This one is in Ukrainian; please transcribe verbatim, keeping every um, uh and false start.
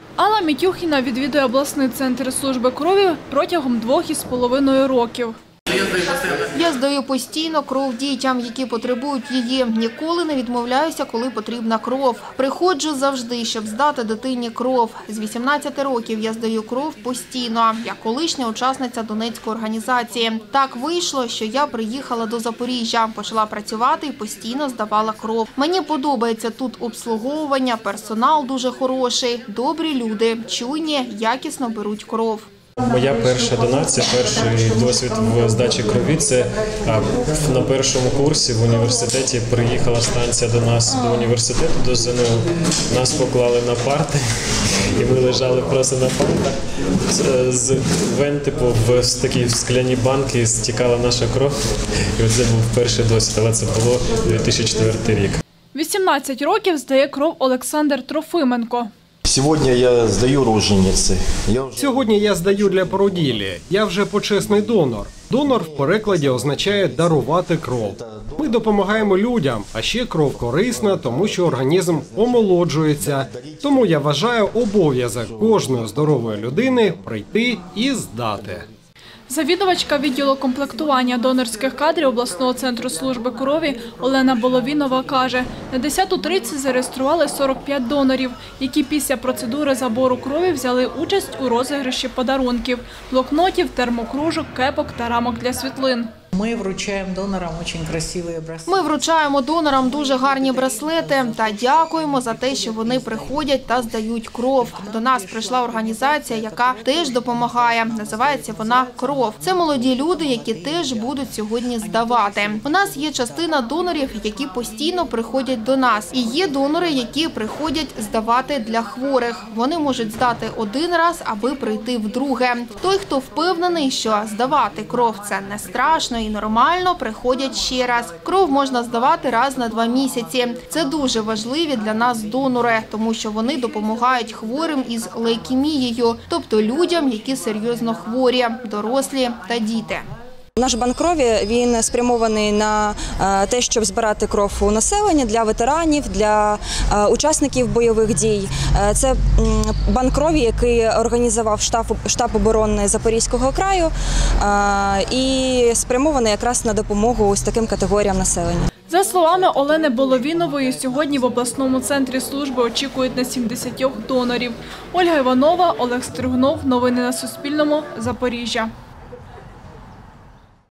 Алла Мітюхіна відвідує обласний центр служби крові протягом двох із половиною років. Я здаю постійно кров дітям, які потребують її. Ніколи не відмовляюся, коли потрібна кров. Приходжу завжди, щоб здати дитині кров. З вісімнадцяти років я здаю кров постійно. Я колишня учасниця Донецької організації. Так вийшло, що я приїхала до Запоріжжя, почала працювати і постійно здавала кров. Мені подобається тут обслуговування, персонал дуже хороший, добрі люди, чуйні, якісно беруть кров. Моя перша донація, перший досвід в здачі крові – це на першому курсі в університеті приїхала станція до нас, до університету, до ЗНУ. Нас поклали на парти і ми лежали просто на партах. З вен, типу, в такі скляні банки стікала наша кров. І це був перший досвід, але це було дві тисячі четвертий рік. вісімнадцять років здає кров Олександр Трофименко. Сьогодні я здаю рожениці. Я вже... Сьогодні я здаю для породіллі. Я вже почесний донор. Донор в перекладі означає «дарувати кров». Ми допомагаємо людям, а ще кров корисна, тому що організм омолоджується. Тому я вважаю обов'язок кожної здорової людини прийти і здати. Завідувачка відділу комплектування донорських кадрів обласного центру служби крові Олена Боловінова каже, на десяту тридцять зареєстрували сорок п'ять донорів, які після процедури забору крові взяли участь у розіграші подарунків – блокнотів, термокружок, кепок та рамок для світлин. Ми вручаємо донорам дуже красиві браслети. Ми вручаємо донорам дуже гарні браслети та дякуємо за те, що вони приходять та здають кров. До нас прийшла організація, яка теж допомагає. Називається вона «Кров». Це молоді люди, які теж будуть сьогодні здавати. У нас є частина донорів, які постійно приходять до нас. І є донори, які приходять здавати для хворих. Вони можуть здати один раз, аби прийти вдруге. Той, хто впевнений, що здавати кров – це не страшно і нормально, приходять ще раз. Кров можна здавати раз на два місяці. Це дуже важливі для нас донори, тому що вони допомагають хворим із лейкемією, тобто людям, які серйозно хворі, дорослі та діти. Наш банк крові, він спрямований на те, щоб збирати кров у населення для ветеранів, для учасників бойових дій. Це банк крові, який організував штаб, штаб оборони Запорізького краю і спрямований якраз на допомогу ось таким категоріям населення. За словами Олени Боловінової, сьогодні в обласному центрі служби очікують на сімдесят донорів. Ольга Іванова, Олег Стригунов. Новини на Суспільному. Запоріжжя.